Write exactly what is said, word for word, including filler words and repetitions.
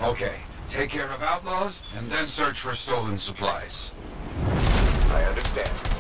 Okay, take care of outlaws, and then search for stolen supplies. I understand.